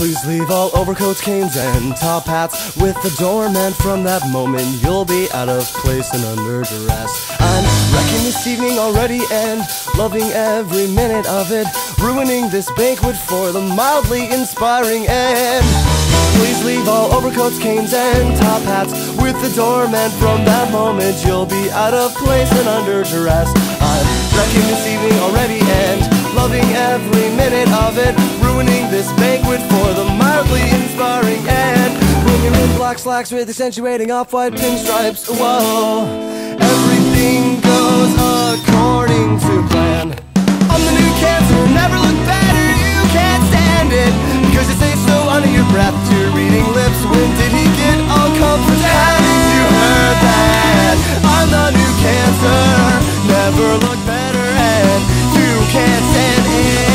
Please leave all overcoats, canes, and top hats with the doorman. From that moment you'll be out of place and under duress. I'm wrecking this evening already and loving every minute of it, ruining this banquet for the mildly inspiring end. Please leave all overcoats, canes, and top hats with the doorman. From that moment you'll be out of place and under duress. I'm wrecking this evening already and loving every minute of it, ruining this banquet for the mildly inspiring end. When you're in black slacks with accentuating off-white pinstripes, whoa, everything goes according to plan. I'm the new cancer, never look better, you can't stand it, because you say so under your breath to your reading lips. When did he get all comfort? Haven't you heard that? I'm the new cancer, never look better, and you can't stand it.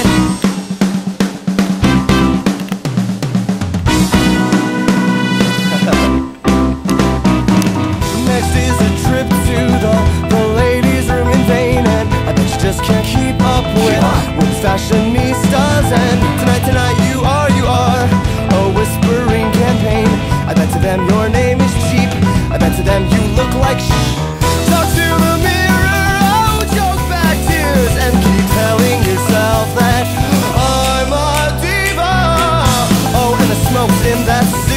Next is a trip to the ladies' room in vain, and I bet you just can't keep up with fashionistas. And tonight you are a whispering campaign. I bet to them your name is cheap, I bet to them you look like Talk to the mirror, oh, choke back tears, and keep telling yourself that I'm a diva. Oh, and the smoke's in that